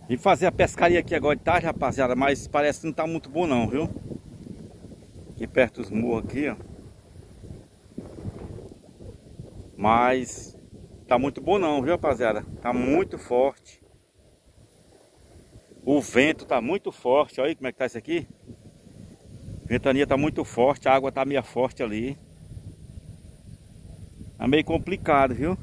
Vim fazer a pescaria aqui agora de tarde, rapaziada, mas parece que não tá muito bom não, viu? Aqui perto dos morros aqui, ó. Mas tá muito bom não, viu, rapaziada? Tá muito forte. O vento tá muito forte, olha aí como é que tá isso aqui. A ventania tá muito forte, a água tá meio forte ali. Tá meio complicado, viu?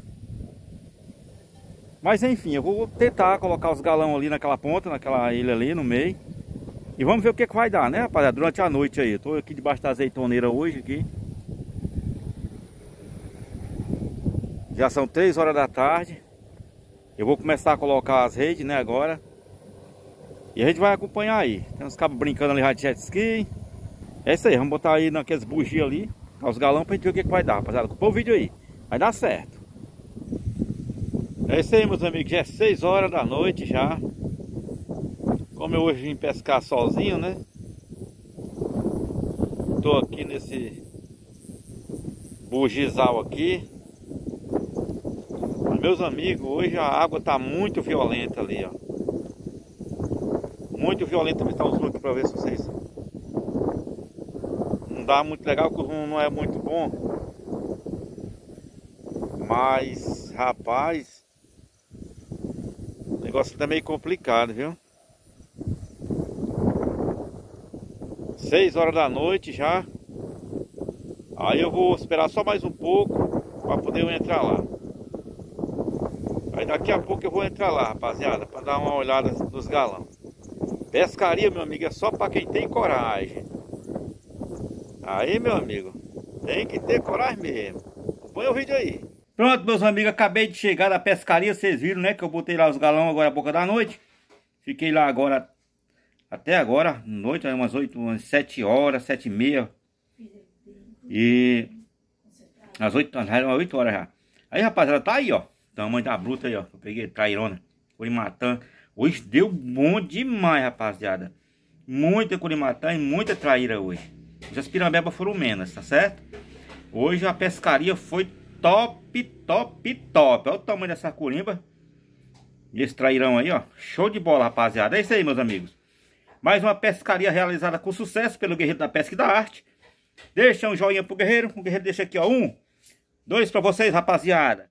Mas enfim, eu vou tentar colocar os galão ali naquela ponta, naquela ilha ali no meio. E vamos ver o que que vai dar, né, rapaziada? Durante a noite aí. Eu tô aqui debaixo da azeitoneira hoje aqui. Já são 3 horas da tarde. Eu vou começar a colocar as redes, né, agora. E a gente vai acompanhar aí. Tem uns cabos brincando ali de jet ski. É isso aí, vamos botar aí naqueles bugios ali, os galão, pra gente ver o que que vai dar, rapaziada. Acompanha o vídeo aí. Vai dar certo. É isso aí, meus amigos. Já é 6 horas da noite já. Como eu hoje vim pescar sozinho, né? Tô aqui nesse bugizal aqui. Mas, meus amigos, hoje a água tá muito violenta ali, ó. Muito violenta. Vou estar um zoom aqui pra ver se vocês... Não dá muito legal, que o zoom não é muito bom. Mas, rapaz... O negócio tá meio complicado, viu? 6 horas da noite já. Aí eu vou esperar só mais um pouco para poder eu entrar lá. Aí daqui a pouco eu vou entrar lá, rapaziada, para dar uma olhada nos galão. Pescaria, meu amigo, é só para quem tem coragem. Aí, meu amigo, tem que ter coragem mesmo. Põe o vídeo aí. Pronto, meus amigos, acabei de chegar da pescaria. Vocês viram, né, que eu botei lá os galão agora a boca da noite. Fiquei lá agora, até agora, noite, umas 8, umas 7 horas, 7h30. E às 8 horas já. Aí, rapaziada, tá aí, ó. Tamanho da bruta aí, ó. Eu peguei trairona, curimatã. Hoje deu bom demais, rapaziada. Muita curimatã e muita traíra hoje. Hoje as pirambebas foram menos, tá certo? Hoje a pescaria foi top, top, top. Olha o tamanho dessa curimba. E esse trairão aí, ó. Show de bola, rapaziada. É isso aí, meus amigos. Mais uma pescaria realizada com sucesso pelo Guerreiro da Pesca e da Arte. Deixa um joinha pro Guerreiro. O Guerreiro deixa aqui, ó. 1, 2 pra vocês, rapaziada.